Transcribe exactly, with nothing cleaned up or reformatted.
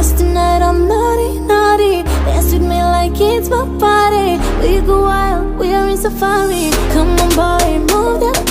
Cause tonight I'm naughty, naughty. Dance with me like it's my party. We go wild, we are in safari. Come on boy, move that